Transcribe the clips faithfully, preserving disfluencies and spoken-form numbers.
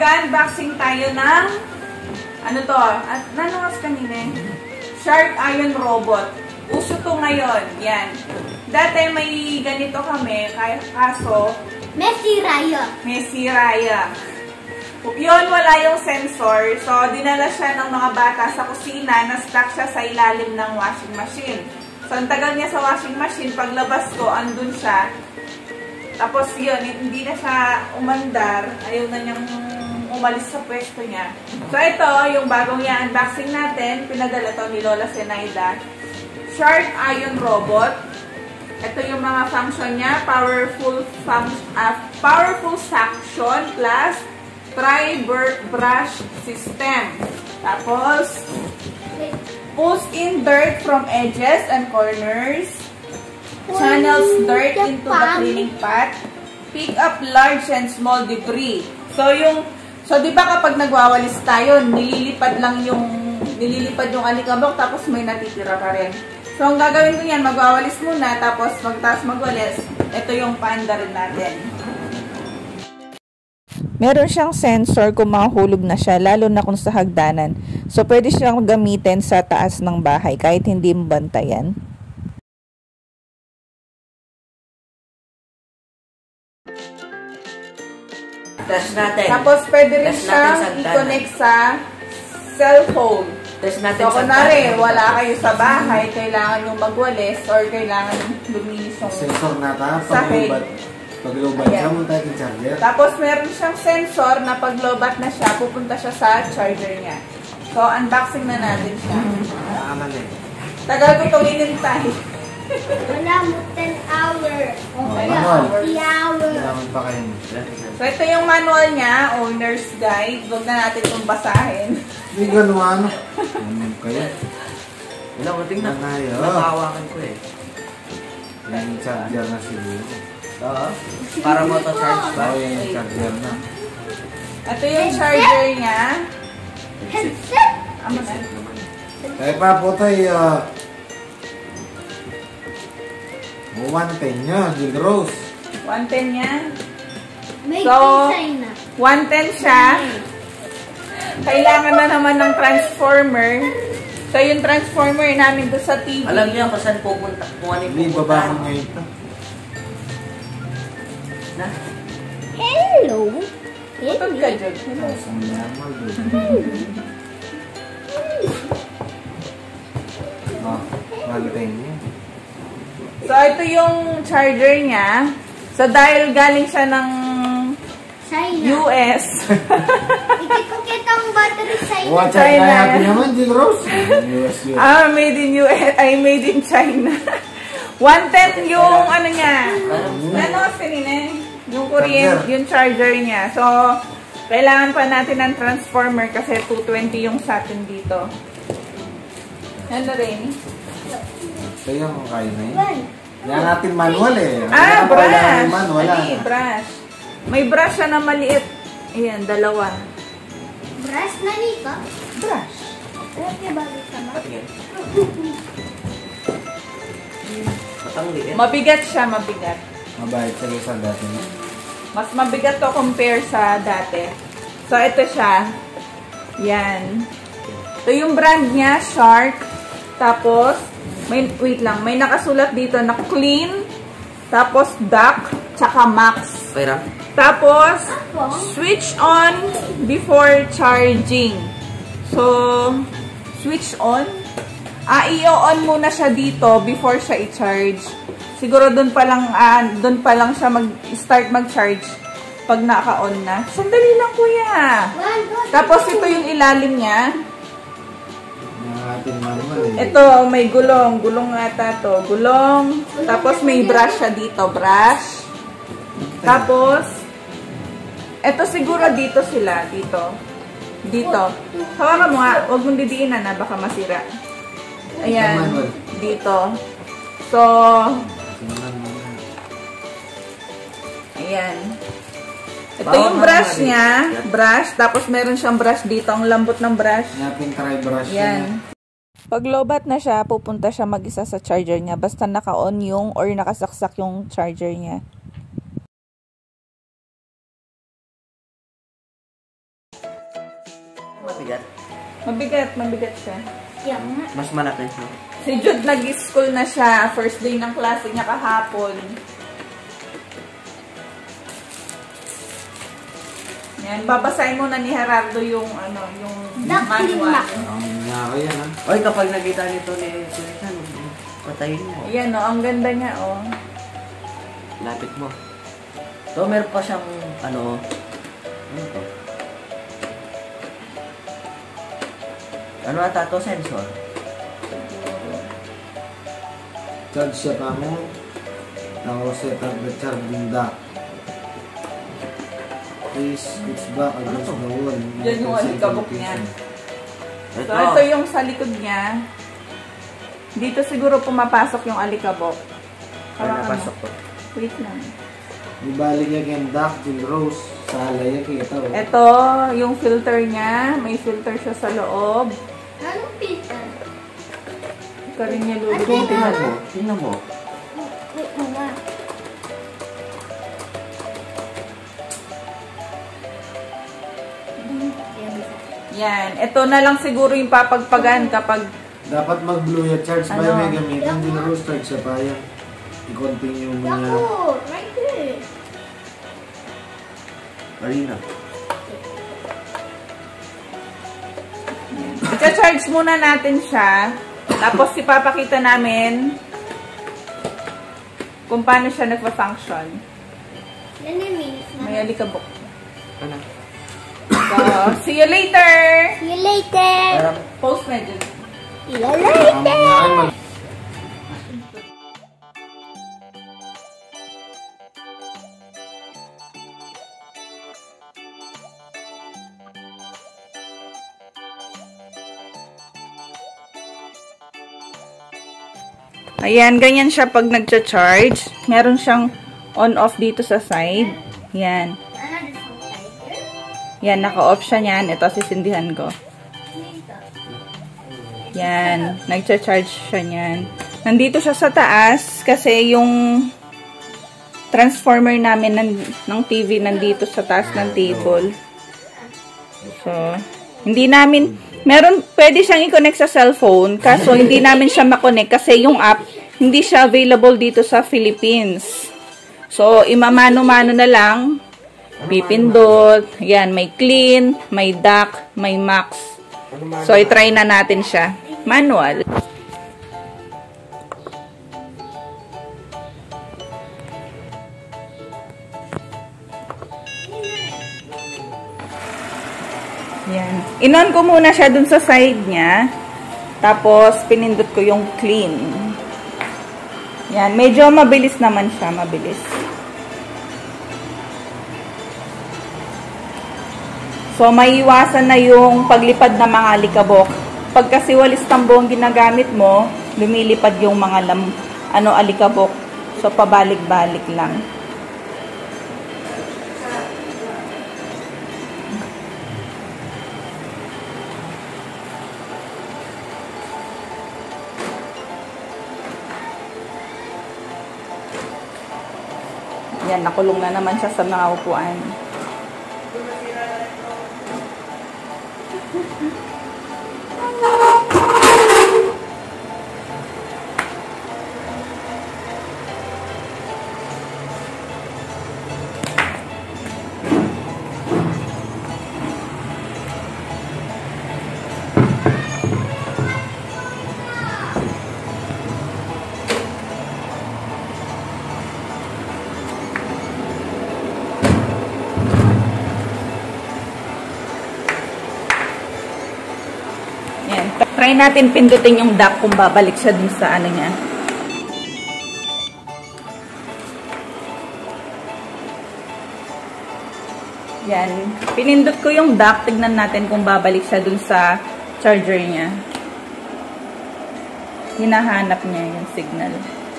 mag-unboxing tayo ng ano to? At nanuwas kanina eh. Shark Iron Robot. Uso to ngayon. Yan. Dati may ganito kami, kaso Messi Raya. Messi Raya. Yun, wala yung sensor. So, dinala siya ng mga bata sa kusina, na-stuck siya sa ilalim ng washing machine. So, ang tagal niya sa washing machine, paglabas ko, andun siya. Tapos yun, hindi na siya umandar. Ayaw na niyang umalis sa pwesto niya. So, ito, yung bagong i-unboxing natin, pinadala to ni Lola Zenaida. Shark Iron Robot. Ito yung mga function niya. Powerful, function, uh, powerful suction plus tri-brush system. Tapos, pulls in dirt from edges and corners. Channels dirt into the cleaning pot. Pick up large and small debris. So, yung, so di ba kapag nagwawalis tayo, nililipad lang yung, nililipad yung alikabok, tapos may natitira pa rin. So, ang gagawin ko yan, magwawalis muna, tapos magtaas magwalis. Ito yung paanda rin natin. Meron siyang sensor kung mahulog na siya, lalo na kung sa hagdanan. So, pwede siyang gamitin sa taas ng bahay kahit hindi mo bantayan. Test natin. Tapos, pwede rin Test siyang i-connect sa cellphone. Test natin so, kunwari, wala kayo sa bahay, kailangan yung magwalis or kailangan luminis yung sensor na ta, sahig. Pag-lobat siya, munta yung charger. Tapos, meron siyang sensor na pag-lobat na siya, pupunta siya sa charger niya. So, unboxing na natin siya. Nakaman eh. Tagal ko itong inintay. Wala mo ten hour. Oh, manual. hour. Kailangan pa kayo. So, ito yung manual niya, owner's guide. Huwag na natin itong basahin. Hindi gano'n. Ano kayo? Wala ko tingnan. Nanayo. Nakahawakan ko eh. Yung charger na siguro. Oo. Para mo ito charge ba? Oo, yung charger na. Ito yung charger niya. Headset. Ano na? Kaya pa po tayo, uh, one ten niya, Gil Rose. one ten niya. May So, design na. one ten siya. Kailangan na naman ng transformer. So, yung transformer namin doon sa T V. Alam niyo kung saan pupunta. Kung ano yung Hindi, pupunta. baba ko ngayon ito. Na? Hello. Putod ka, Jod. Ang yamal doon. Oh, one ten niya. So, ito yung charger niya. So, dahil galing siya ng China. U S. Ikit ko kitang battery China. Watch out China. na natin naman, Gil Rose. U S U S. ah, made in U S. Ay, made in China. one ten yung ano niya. Ano kasi nila? Yung Korean, yung charger niya. So, kailangan pa natin ng transformer kasi two twenty yung sa atin dito. Ano rin? Ito yung kaya na yun. One. Yan natin manual eh. Ah, Wala pa brush. yung manual, wala Hindi, na. brush. May brush siya na maliit. Ayan, dalawa. Brush na nito. Brush. Alam niya ba ito ma? Patingin. Matangli eh. Mabigat siya, mabigat. Mabait sa isa dati na. Mas mabigat to compare sa dati. So, ito siya. Yan. Ito yung brand niya, Shark. Tapos, may, wait lang, may nakasulat dito na clean, tapos duck, tsaka max. Okay, Ram? Tapos, switch on before charging. So, switch on. Ah, i-on muna siya dito before siya i-charge. Siguro doon pa lang, ah, doon pa lang siya mag-start mag-charge pag naka-on na. Sandali lang, kuya. One, two, Tapos, ito yung ilalim niya. Yan natin manual eh. Ito, may gulong. Gulong ata to. Gulong. Tapos, may brush siya dito. Brush. Tapos, ito siguro dito sila. Dito. Dito. Hawakan mo nga. Huwag mong didiinan na. Baka masira. Ayan. Dito. So, ayan. Ito yung brush niya. Brush. Tapos, meron siyang brush dito. Ang lambot ng brush. Natin try brush Ayan. Pag lobat na siya, pupunta siya mag-isa sa charger niya. Basta naka-on yung or nakasaksak yung charger niya. Mabigat, mabigat siya. Yung Mas malaki siya. Si Jude nag-school na siya. First day ng klase niya kahapon. Yan, babasahin muna ni Gerardo yung ano, yung Duckling manual. Mac. Ang nga ko yan, ha? Oy, kapag nakita nito ni Susan, patayin mo. Ayan, oh, ang ganda niya, oh. Lapit mo. So, meron pa siyang, ano, ano to? Ano ata to? Sensor? Charge siya pa mo. Now, set up the charging dock. Please switch back against the wall. Yan yung alikabok niya. Ito. So, ito yung sa likod niya. Dito siguro pumapasok yung alikabok. Ay, Hawakan napasok mo. ko. Wait lang. Ibalik niya kayong dock, yung rose. Sa alay yan, kita. Ito, yung filter niya. May filter siya sa loob. Anong pizza? Ito rin niya Ate, lulubog. Tingnan mo. Tingnan mo. Wait mo nga. Yan. Ito na lang siguro yung papagpagan kapag Dapat mag-blue yan. Charge ba Ano? yung may gamitin? Hindi na rose, charge siya pa yan. I-continue mo niya. Ako, right there. Marina. i-charge muna natin siya. Tapos ipapakita namin kung paano siya nagpa-function. Yan yung minutes na. May alikabok. Ano? So, see you later! See you later! Parang, Post medyo. See you later! Ayan, ganyan siya pag nagcha-charge. Meron siyang on-off dito sa side. Yan. Ano this one tiger? Yan, naka-off siya yan. Ito, sisindihan ko. Yan, nagcha-charge siya yan. Nandito siya sa taas kasi yung transformer namin ng, ng T V nandito sa taas ng table. So, hindi namin, meron, pwede siyang i-connect sa cellphone, kaso hindi namin siya makonect kasi yung app, hindi siya available dito sa Philippines. So, imamano-mano na lang, pipindot, yan, may clean, may dock, may max. So, i-try na natin siya. Manual. Yan. In-on ko muna siya dun sa side niya. Tapos, pinindot ko yung clean. Yan. Medyo mabilis naman siya. Mabilis. So, maiiwasan na yung paglipad ng mga alikabok. Pag kasi walis tambo ang ginagamit mo, lumilipad yung mga lam, ano, alikabok. So, pabalik-balik lang. Yan, nakulong na naman siya sa mga upuan. Try natin pindutin yung dock kung babalik siya dun sa ano niya. Yan. Pinindot ko yung dock. Tignan natin kung babalik siya dun sa charger niya. Hinahanap niya yung signal.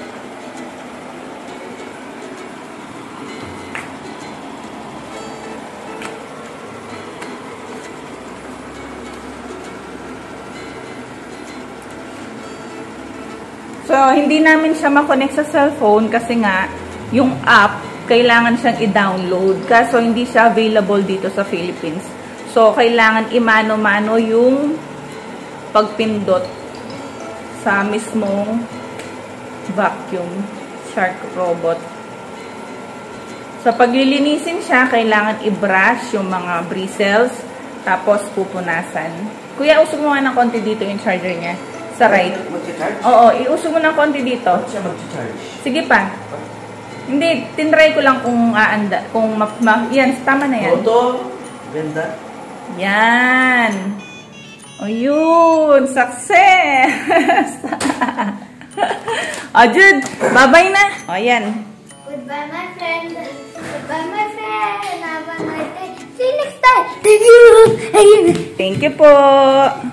So, hindi namin siya makonect sa cellphone kasi nga, yung app, kailangan siyang i-download. Kaso, hindi siya available dito sa Philippines. So, kailangan imano-mano yung pagpindot sa mismong vacuum shark robot. Sa paglilinisin siya, kailangan i-brush yung mga bristles, tapos pupunasan. Kuya, usog mo nga ng konti dito yung charger niya. Sa right. Mag-charge? Oo, iusog mo ng konti dito. Ba't siya mag-charge? Sige pa. Hindi, tinry ko lang kung aanda, kung ma, ma yan, tama na yan. Ito, ganda. Yan. O yun, success! O Jude, bye-bye na. O yan. Goodbye, my friend. Goodbye, my friend. Have a nice day. See you next time. Thank you. Thank you po.